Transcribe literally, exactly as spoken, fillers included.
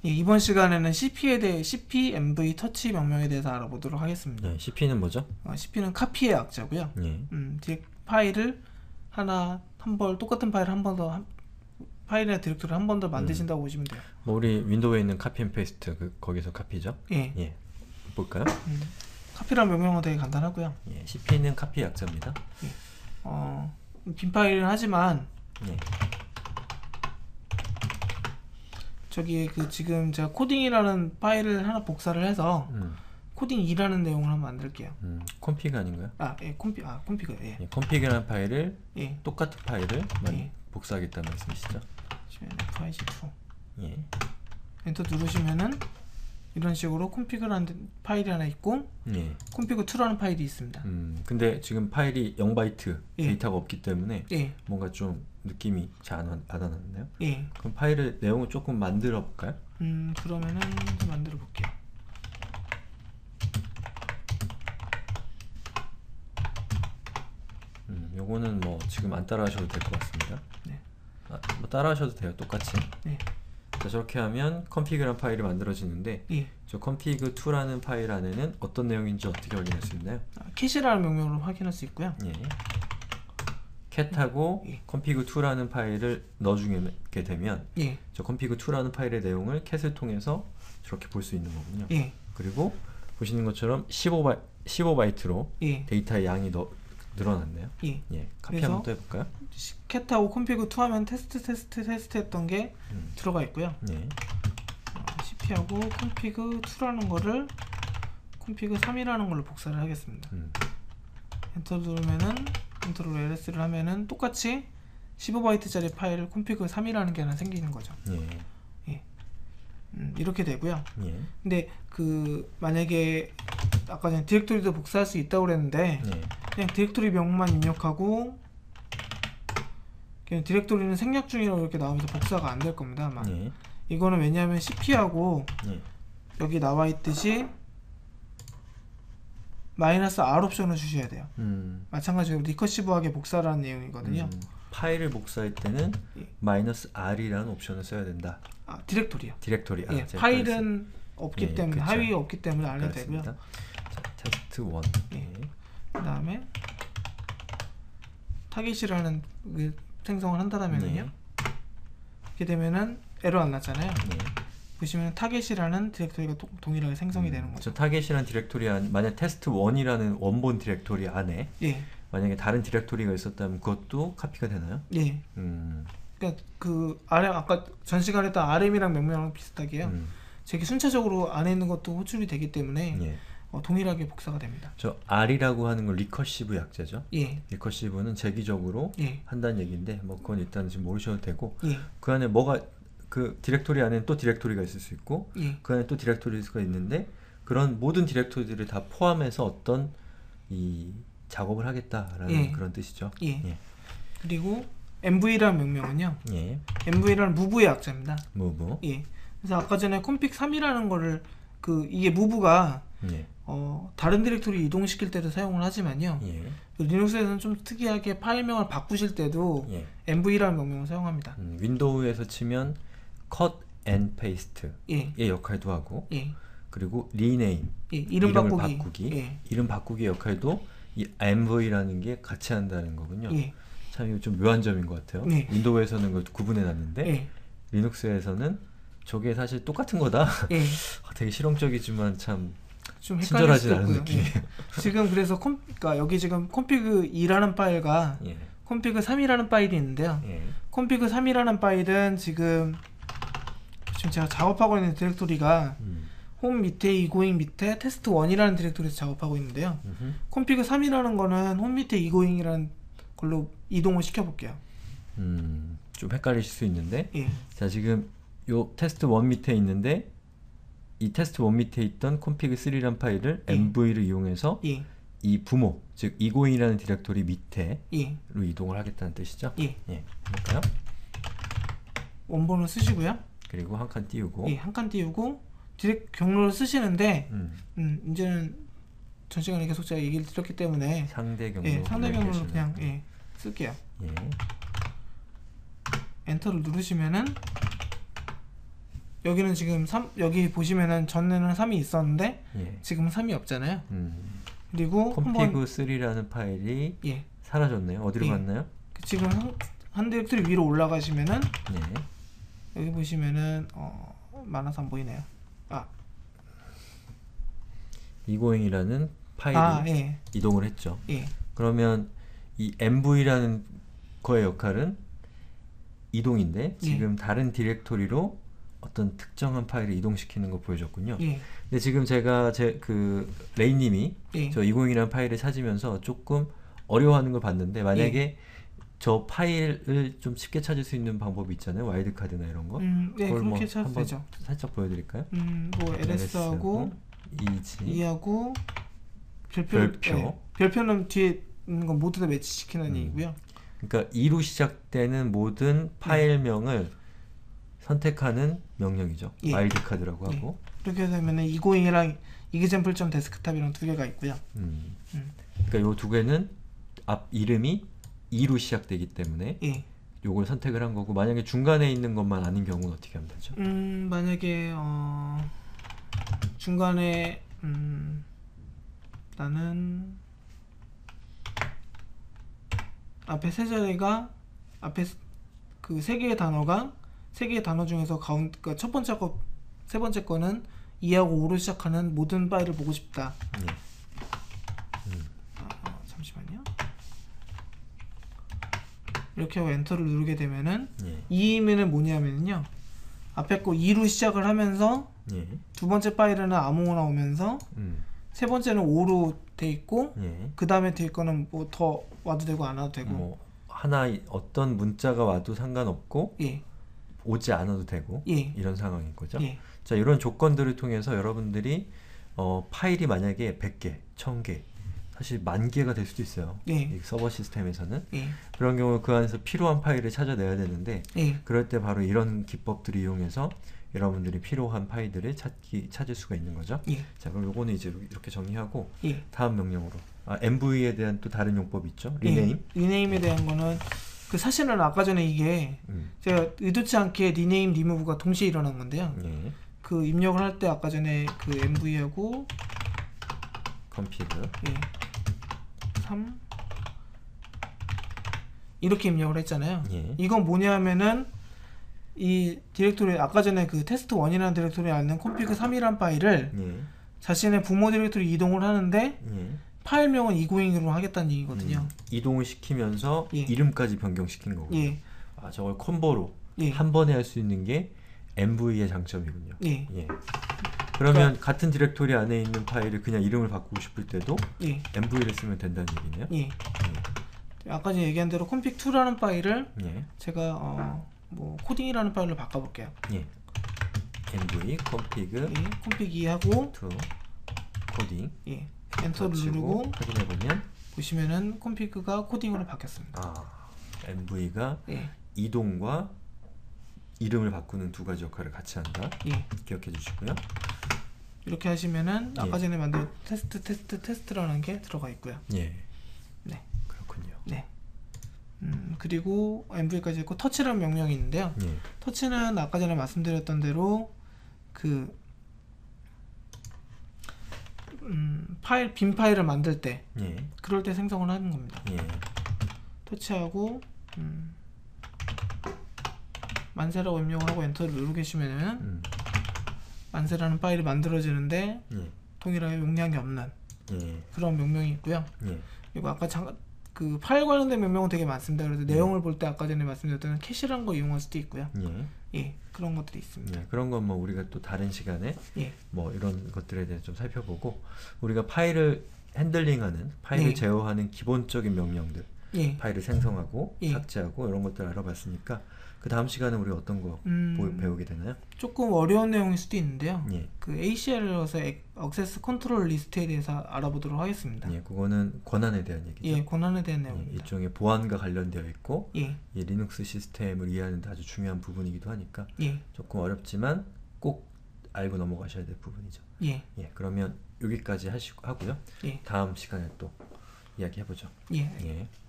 예, 이번 시간에는 씨피에 대해 씨피, 엠브이, 터치 명령에 대해서 알아보도록 하겠습니다. 네, 씨피는 뭐죠? 어, 씨피는 카피의 약자고요. 예. 음, 디렉 파일을 하나 한 번 똑같은 파일 한 번 더 파일이나 디렉토리 한 번 더 만드신다고 음. 보시면 돼요. 뭐 우리 윈도우에 있는 카피 앤 페이스트 그, 거기서 카피죠? 예. 예. 볼까요? 음, 카피라는 명령은 되게 간단하고요. 예, 씨피는 카피 약자입니다. 예. 어, 빈 파일은 하지만 예. 저기 그 지금 제가 코딩이라는 파일을 하나 복사를 해서 음. 코딩 이라는 내용을 한번 만들게요. 음, 콤피그 아닌가요? 아, 예, 콤피, 아, 콤피그, 예. 예, 콤피그라는 파일을 예. 똑같은 파일을 예. 복사하겠다는 말씀이시죠? 에프아이씨 투. 예. 엔터 누르시면은 이런 식으로 콤피그라는 파일이 하나 있고 예. 콤피그 투라는 파일이 있습니다. 음, 근데 지금 파일이 영 바이트 예. 데이터가 없기 때문에 예. 뭔가 좀 느낌이 잘 안 와닿았나요? 예. 그럼 파일의 내용을 조금 만들어 볼까요? 음, 그러면은 좀 만들어 볼게요. 음, 요거는 뭐 지금 안 따라 하셔도 될 것 같습니다. 네. 아, 뭐 따라 하셔도 돼요, 똑같이. 네. 자, 저렇게 하면 컴피그라는 파일이 만들어지는데 예. 저 컴피그 투라는 파일 안에는 어떤 내용인지 어떻게 확인할 수 있나요? 아, 캣이라는 명령으로 확인할 수 있고요. 예. 캣하고 예. 컴피그 투라는 파일을 넣어주게 되면 예. 저 컴피그 투라는 파일의 내용을 캣을 통해서 저렇게 볼 수 있는 거군요. 예. 그리고 보시는 것처럼 십오 바이, 십오 바이트로 예. 데이터의 양이 너, 늘어났네요. 예. 예. 카피 그래서 한번 또 해볼까요? 캣하고 콤피그 투 하면 테스트 테스트 테스트 했던 게 음. 들어가 있고요. 예. 어, 씨피하고 콤피그 투라는 거를 콤피그 삼이라는 걸로 복사를 하겠습니다. 음. 엔터 누르면은 컨트롤 엘에스를 하면은 똑같이 십오 바이트짜리 파일을 콤피그 삼이라는 게 하나 생기는 거죠. 예. 예. 음, 이렇게 되고요. 예. 근데 그 만약에 아까 전에 디렉토리도 복사할 수 있다고 그랬는데 예. 그냥 디렉토리 명만 입력하고 그냥 디렉토리는 생략 중이라고 이렇게 나오면서 복사가 안 될 겁니다. 아마. 예. 이거는 왜냐하면 씨피하고 예. 여기 나와 있듯이 마이너스 R 옵션을 주셔야 돼요. 음. 마찬가지로 리커시브하게 복사라는 내용이거든요. 음. 파일을 복사할 때는 예. 마이너스 R이라는 옵션을 써야 된다. 아, 디렉토리요. 디렉토리. 아, 예, 제가 파일은 없기 예, 때문에 그쵸. 하위에 없기 때문에 안 해도 되고요. 자, 테스트 원. 예. 예. 그 다음에 타깃이라는 그 생성을 한다면은요. 예. 이렇게 되면은 에러 안 났잖아요. 예. 보시면 타겟이라는 디렉토리가 도, 동일하게 생성이 음, 되는 거죠. 저 타겟이라는 디렉토리 안, 만약 테스트 원이라는 원본 디렉토리 안에 예, 만약에 다른 디렉토리가 있었다면 그것도 카피가 되나요? 예. 음. 그러니까 그 알엠 아까 전 시간에 했던 알엠이랑 명령랑 비슷하게요. 음. 저게 순차적으로 안에 있는 것도 호출이 되기 때문에 예. 어, 동일하게 복사가 됩니다. 저 R이라고 하는 건 리커시브 약자죠. 예, 리커시브는 재기적으로 예, 한다는 얘기인데 뭐 그건 일단 지금 모르셔도 되고 예, 그 안에 뭐가 그 디렉토리 안에는 또 디렉토리가 있을 수 있고 예, 그 안에 또 디렉토리가 있는데 그런 모든 디렉토리들을 다 포함해서 어떤 이 작업을 하겠다라는 예. 그런 뜻이죠. 예. 예. 그리고 엠브이라는 명령은요. 예. 엠브이라는 무브의 약자입니다. move. 예. 그래서 아까 전에 콤픽 삼이라는 거를 그 이게 무브가 예. 어, 다른 디렉토리 이동시킬 때도 사용을 하지만요. 예. 그 리눅스에서는 좀 특이하게 파일명을 바꾸실 때도 예. 엠브이라는 명령을 사용합니다. 음, 윈도우에서 치면 cut and paste의 예, 역할도 하고 예, 그리고 rename 예, 이름 이름을 바꾸기, 바꾸기, 예, 이름 바꾸기 역할도 이 엠브이라는 게 같이 한다는 거군요. 예, 참 이거 좀 묘한 점인 것 같아요. 네. 윈도우에서는 그걸 구분해 놨는데 예, 리눅스에서는 저게 사실 똑같은 거다. 예. 되게 실용적이지만 참 좀 헷갈릴 친절하진 수도 않은 있고요. 느낌이에요. 예. 지금 그래서 콤, 그러니까 여기 지금 콤피그 이라는 파일과 예. 콤피그 삼이라는 파일이 있는데요. 예. 콤피그 삼이라는 파일은 지금 지금 제가 작업하고 있는 디렉토리가 음. 홈 밑에 이고잉 밑에 테스트 원이라는 디렉토리에서 작업하고 있는데요. 음흠. 콤피그 삼이라는 거는 홈 밑에 이고잉이라는 걸로 이동을 시켜볼게요. 음, 좀 헷갈리실 수 있는데 예, 자 지금 요 테스트 원 밑에 있는데 이 테스트 원 밑에 있던 config 쓰리라는 파일을 예. 엠브이를 이용해서 예, 이 부모 즉 이고잉이라는 디렉토리 밑에로 예, 이동을 하겠다는 뜻이죠. 예. 예, 볼까요? 원본을 쓰시고요. 그리고 한 칸 띄우고 예, 한 칸 띄우고 디렉 경로를 쓰시는데 음, 음, 이제는 전 시간에 계속 제가 얘기를 드렸기 때문에 상대 경로 예, 상대 경로를 계시면. 그냥 예, 쓸게요. 예. 엔터를 누르시면은 여기는 지금 삼 여기 보시면은 전에는 삼이 있었는데 예. 지금 삼이 없잖아요. 음. 그리고 한번 콤피그 쓰리라는 파일이 예. 사라졌네요. 어디로 예. 갔나요? 지금 한, 한 디렉토리 위로 올라가시면은 예. 여기 보시면은 어, 많아서 안 보이네요. 아, 이고잉이라는 파일이 아, 예. 이동을 했죠. 예. 그러면 이 엠브이라는 거의 역할은 이동인데 지금 다른 디렉토리로 어떤 특정한 파일을 이동시키는 거 보여줬군요. 예. 근데 지금 제가 제 그 레이님이 예. 저 이공이라는 파일을 찾으면서 조금 어려워하는 걸 봤는데 만약에 예. 저 파일을 좀 쉽게 찾을 수 있는 방법이 있잖아요. 와일드카드나 이런 거. 음, 네, 그걸 뭐 그렇게 찾아도 한번 되죠. 살짝 보여드릴까요? 음, 뭐 엘에스하고 이지 이하고 별표, 별표. 예. 별표는 뒤에 있는 건 모두 다 매치시키는 음. 얘기고요. 그러니까 이로 시작되는 모든 파일명을 선택하는 명령이죠. 예. 와일드카드라고 예. 하고. 이렇게 되면은 이고잉이랑 이그젠플 데스크탑이랑 두 개가 있고요. 음. 음. 그러니까 요 두 개는 앞 이름이 이로 시작되기 때문에 예. 요걸 선택을 한 거고 만약에 중간에 있는 것만 아닌 경우는 어떻게 하면 되죠? 음, 만약에 어 중간에 음 나는 앞에 세 자리가 앞에 그 세 개의 단어가 세 개의 단어 중에서 가운 그러니까 첫 번째 거 세 번째 거는 이하고 오로 시작하는 모든 파일을 보고 싶다. 예. 아, 아, 잠시만요. 이렇게 하고 엔터를 누르게 되면은 예. 이이면은 뭐냐면요. 앞에 거 이로 시작을 하면서 예. 두 번째 파일은 아무거나 오면서 음. 세 번째는 오로 돼 있고 예. 그 다음에 될 거는 뭐 더 와도 되고 안 와도 되고 뭐 하나 어떤 문자가 와도 상관없고 예. 오지 않아도 되고 예. 이런 상황인 거죠. 예. 자, 이런 조건들을 통해서 여러분들이 어, 파일이 만약에 백 개, 천 개, 사실 만 개가 될 수도 있어요. 예. 이 서버 시스템에서는 예. 그런 경우 그 안에서 필요한 파일을 찾아내야 되는데 예. 그럴 때 바로 이런 기법들을 이용해서 여러분들이 필요한 파일들을 찾기 찾을 수가 있는 거죠. 예. 자, 그럼 요거는 이제 이렇게 정리하고 예. 다음 명령으로 아, 엠브이에 대한 또 다른 용법이 있죠. 예. 리네임. 리네임에 대한 거는 그 사실은 아까 전에 이게 음. 제가 의도치 않게 리네임 리무브가 동시에 일어난 건데요. 예. 그 입력을 할 때 아까 전에 그 엠브이하고 컴피그. 예. 삼 이렇게 입력을 했잖아요. 예. 이건 뭐냐면은 이 디렉토리 아까 전에 그 테스트 원이라는 디렉토리에 있는 콤피그 삼이라는 파일을 예. 자신의 부모 디렉토리 이동을 하는데 예. 파일명은 이고잉으로 하겠다는 얘기거든요. 음, 이동을 시키면서 예. 이름까지 변경시킨 거고. 예. 아, 저걸 콤보로 예. 한 번에 할 수 있는 게 엠브이의 장점이군요. 예. 예. 그러면 같은 디렉토리 안에 있는 파일을 그냥 이름을 바꾸고 싶을 때도 예. 엠브이를 쓰면 된다는 얘기네요. 예. 아까 전에 얘기한 대로 콤픽 투라는 파일을 예. 제가 어, 뭐 코딩이라는 파일로 바꿔볼게요. 예. 엠브이 컴피그 예. 콤픽 이하고 투 코딩 예. 엔터를 치고 누르고 확인해 보면 보시면은 콤피그가 코딩으로 바뀌었습니다. 아, 엠브이가 예. 이동과 이름을 바꾸는 두 가지 역할을 같이 한다. 예. 기억해 주시고요. 이렇게 하시면은 아까 예. 전에 만든 테스트 테스트 테스트라는 게 들어가 있고요. 예. 네. 그렇군요. 네. 음, 그리고 엠브이까지 있고 터치라는 명령이 있는데요. 예. 터치는 아까 전에 말씀드렸던 대로 그 음, 파일 빈 파일을 만들 때 예. 그럴 때 생성을 하는 겁니다. 예. 터치하고 음, 만세라고 입력을 하고 엔터를 누르고 계시면은 음. 만세라는 파일이 만들어지는데 예. 동일하게 용량이 없는 예. 그런 명령이 있고요. 예. 그리고 아까 잠깐 그 파일 관련된 명령은 되게 많습니다. 그래서 내용을 볼 때 아까 전에 말씀드렸던 캐시라는 거 이용할 수도 있고요. 예. 예, 그런 것들이 있습니다. 예. 그런 건 뭐 우리가 또 다른 시간에 예, 뭐 이런 것들에 대해서 좀 살펴보고 우리가 파일을 핸들링하는 파일을 네. 제어하는 기본적인 명령들 예, 파일을 생성하고 예. 삭제하고 이런 것들 알아봤으니까 그 다음 시간에 우리 어떤 거 음. 보- 배우게 되나요? 조금 어려운 내용일 수도 있는데요. 예. 그 에이씨알에서 액세스 컨트롤 리스트에 대해서 알아보도록 하겠습니다. 예, 그거는 권한에 대한 얘기죠. 예, 권한에 대한 예, 내용입니다. 일종의 보안과 관련되어 있고 예, 이 리눅스 시스템을 이해하는 데 아주 중요한 부분이기도 하니까 예, 조금 어렵지만 꼭 알고 넘어가셔야 될 부분이죠. 예, 예, 그러면 여기까지 하시고 하고요. 예, 다음 시간에 또 이야기해보죠. 예. 예.